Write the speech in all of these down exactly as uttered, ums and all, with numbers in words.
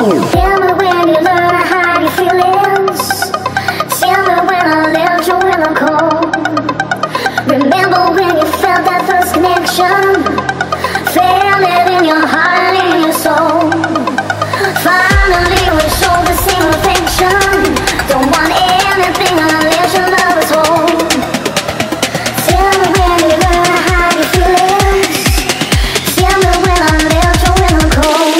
Tell me when you learn to hide your feelings. Tell me when I left you in the cold. Remember when you felt that first connection. Feel it in your heart and in your soul. Finally we show the same affection. Don't want anything unless your love is whole. Tell me when you learn to hide your feelings. Tell me when I left you in the cold.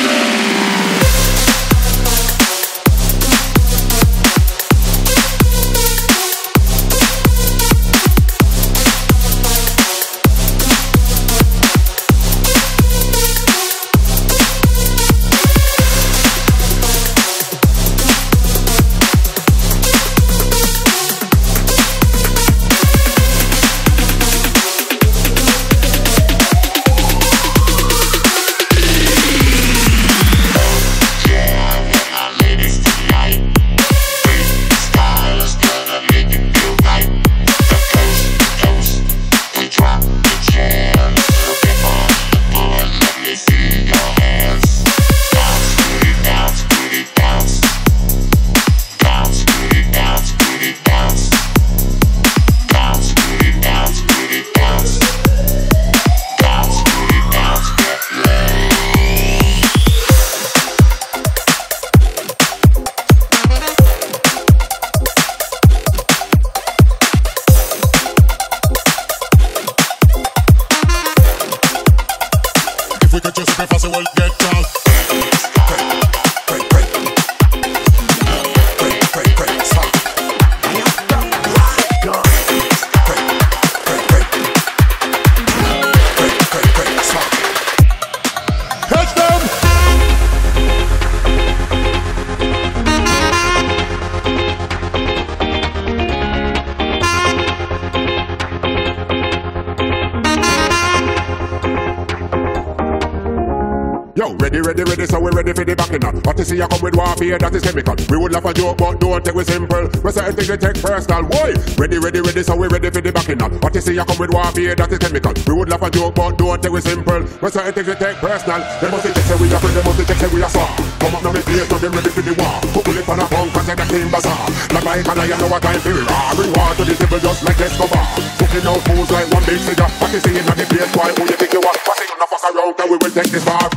Ready, ready, ready, so we ready for the backing up. What you see, I come with warfare, that is chemical. We would laugh a joke, but don't take it simple. We certain things we take personal, boy. Ready, ready, ready, so we ready for the backing up. What you see, I come with warfare, that is chemical. We would laugh a joke, but don't take it simple. We certain things we take personal. They must take say we are friend, they must take say we are saw. Come up now, me place, now they ready for the war. Couple it on a punk, and take a clean bazaar. Like I can, I know what time for it. Bring war to the table just like Escobar. Cooking out fools like one big cigar. What you see in the place, why who you think you are? What you gonna fuck around, and we will take this far.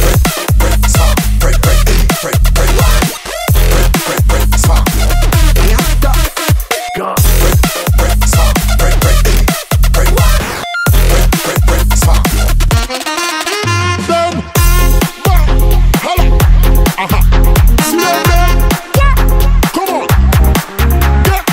Break, break, break, break, break, break, break, break, stop. Go. Break, break, stop. Break, break, break, break, break, break, stop. Them, back, holla, aha. See them there? Yeah. Come on, get.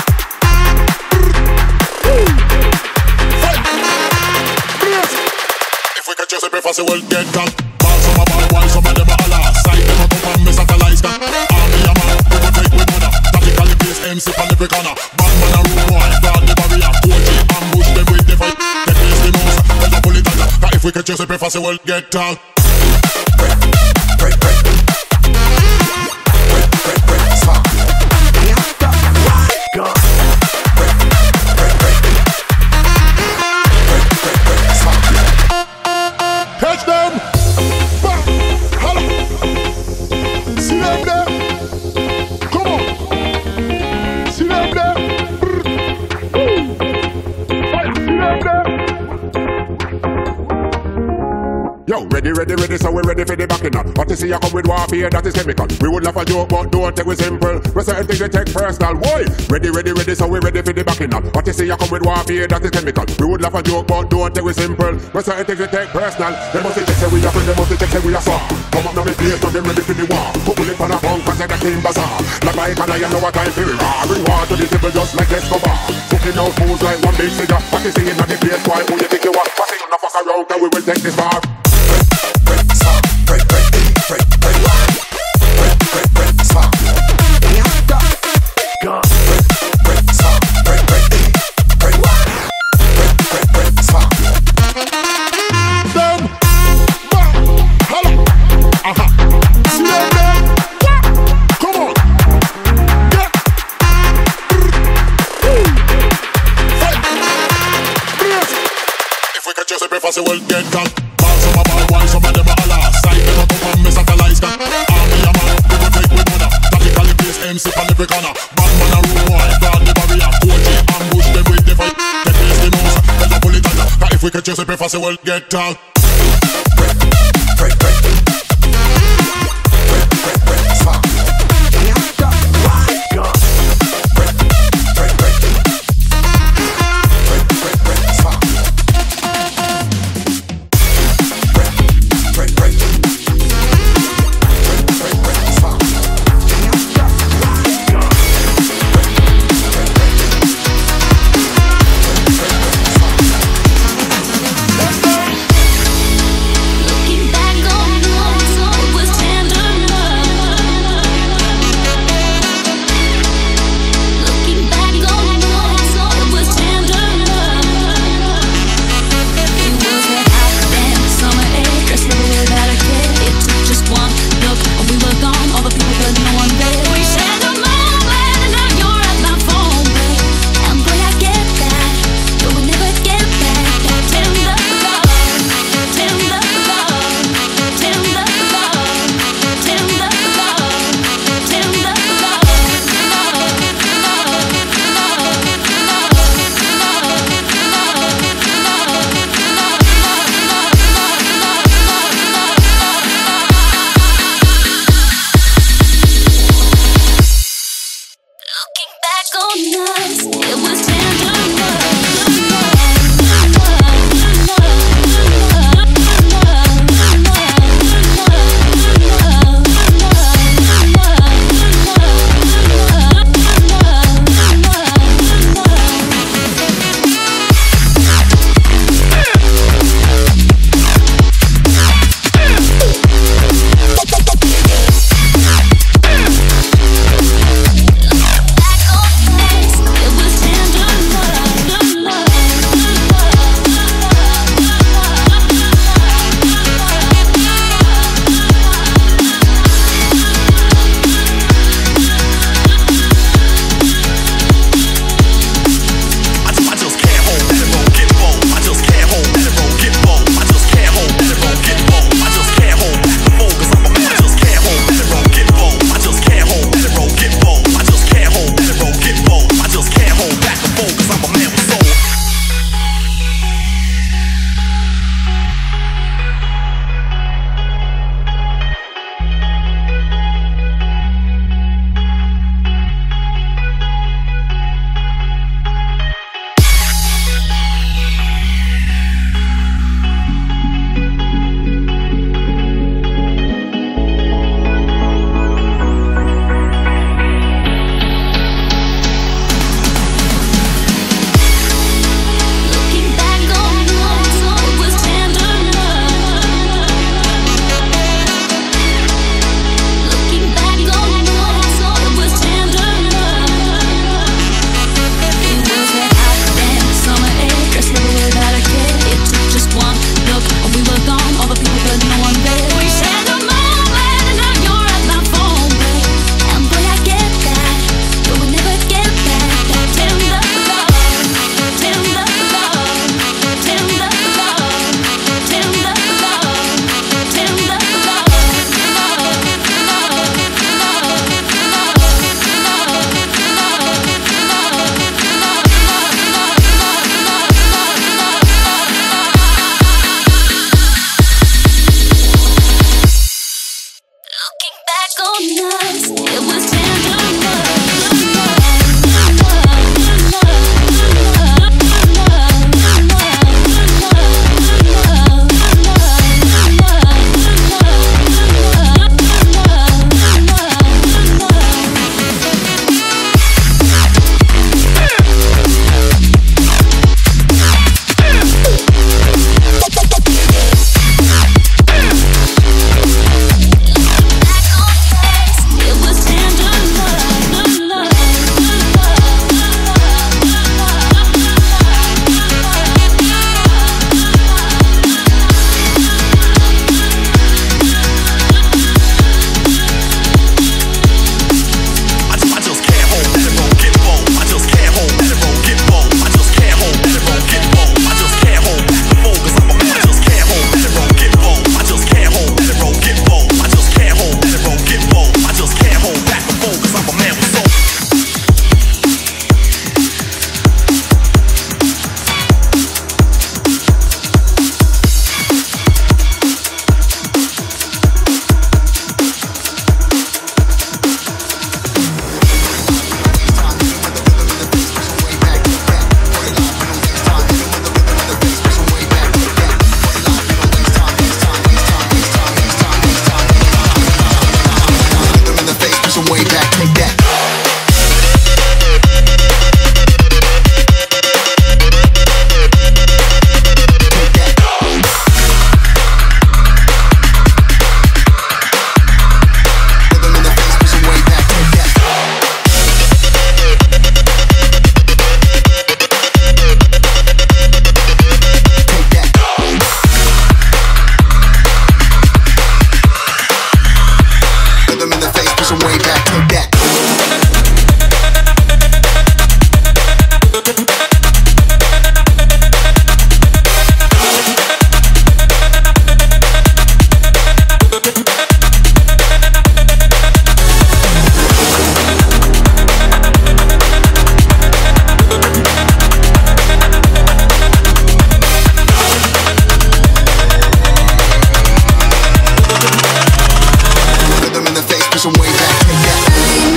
Fight, please. If we catch us a bit fast, we'll get drunk. Some of my boys, some of them are Allah. Side them up and me satellite gun. Army a man, we go take with mother. Tactically place M C on every corner. Bad man a rude boy, guard the barrier. Coach ambush them with the fight. Take place the mouse, let the bullet under. Cause if we catch us a bit fast, we'll get tall. Break, break, break. Break, break, break, stop. Go. Break, break, break. Break, break, break, stop. Catch them! See them there? Come on! See them there? Right, see them there? Yo, ready, ready, ready, so we ready for the backing up. What you see, I come with warfare, that is chemical. We would laugh a joke, but don't take it simple. We certain things we take personal, boy. Ready, ready, ready, so we ready for the backing up. What you see, I come with warfare, that is chemical. We would laugh a joke, but don't take it simple. We certain things we take personal. They must take say we are friend, they must take say we are saw. Come up now, me place, now they ready for the war. Couple it on a punk, and take a clean bazaar. Like I can, I know what time for it. Bring war to the table just like Escobar. Cooking out fools like one big cigar. What you see in the place, why who you think you are? What you gonna fuck around, and we will take this far. Break, break, stop. Break, break, break, break, break, break, break, stop. Go. Break, break, stop. Break, break, break, break, break, break, stop. Them, back, holla, aha. See them there? Yeah. Come on, get. Fight, please. If we catch us a bit fast, we'll get drunk. Some of my boys, some of them are Allah. Side them up and me satellite gun. Army a man, sit on every corner. Bad man a room boy, guard the barrier. Coach ambush them with the fight. Get place the mouse, let us pull it under. Cause if we catch you, say preface, well get down. Break, break, break. Break, break, break, stop. Break, break, break. Break, break, break, stop. Break, break, break.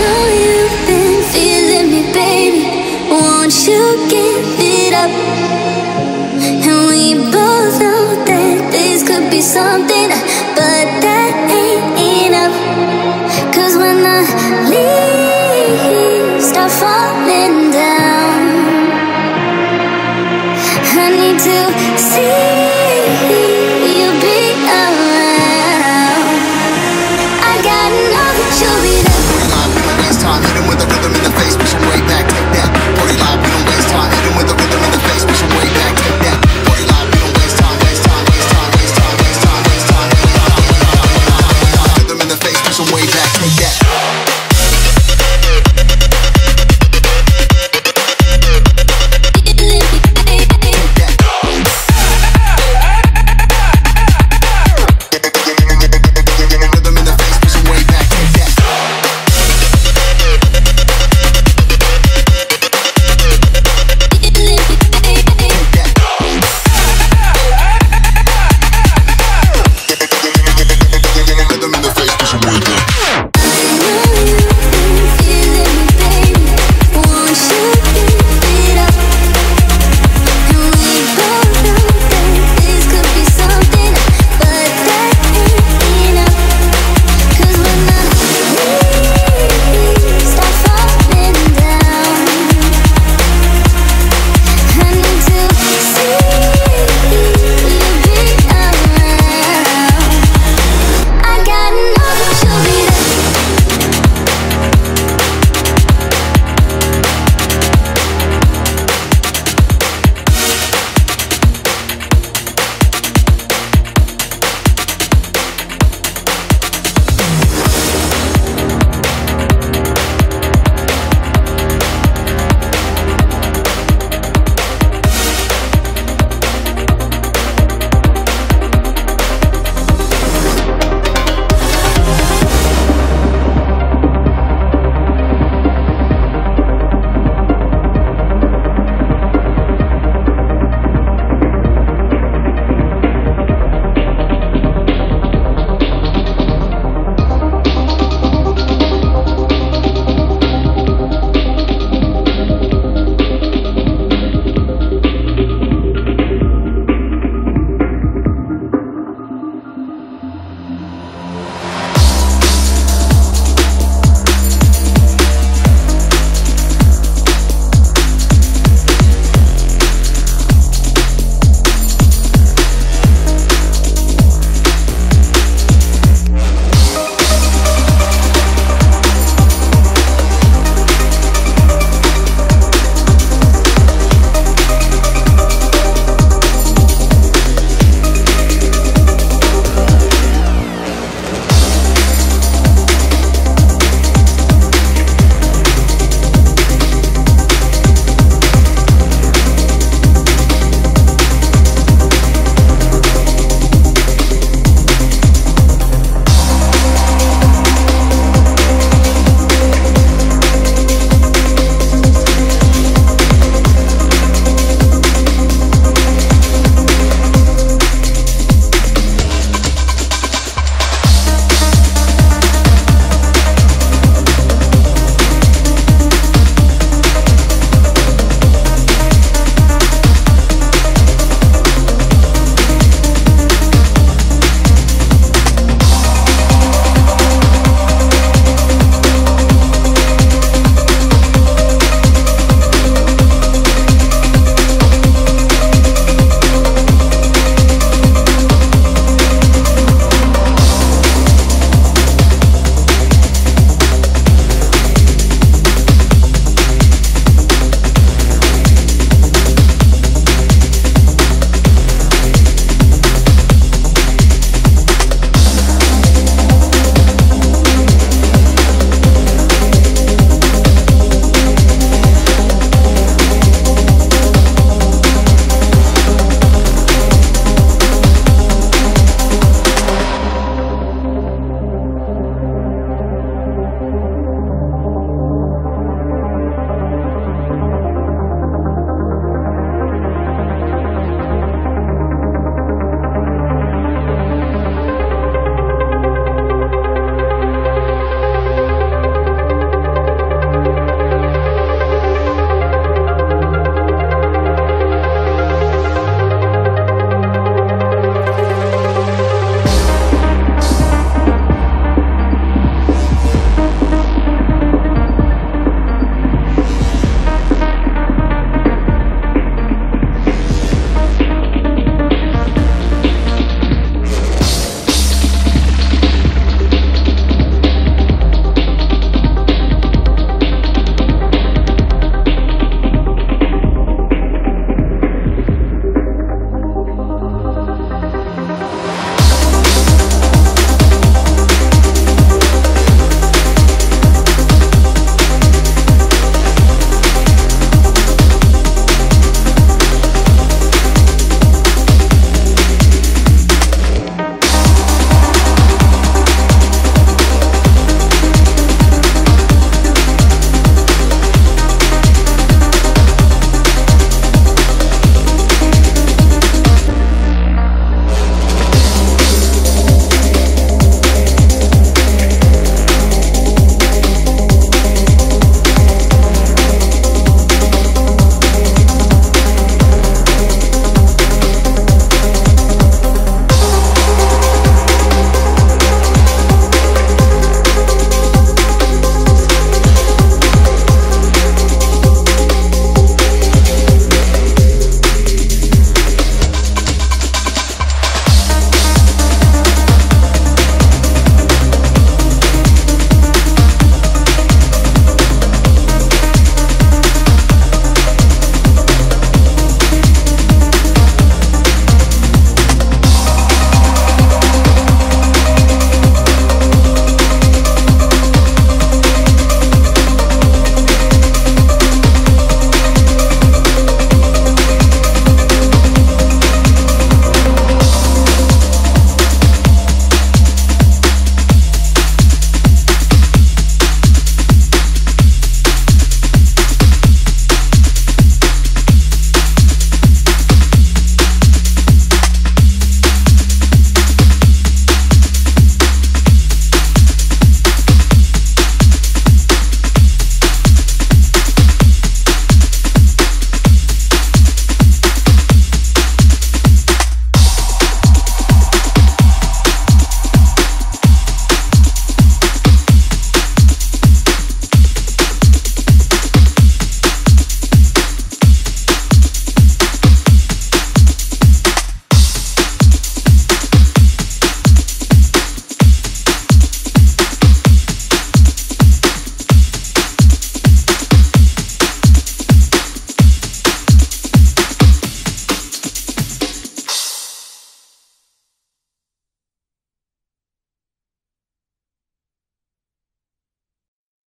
know you've been feeling me, baby. Won't you give it up? And we both know that this could be something, but that ain't enough. Cause when the leaves start falling,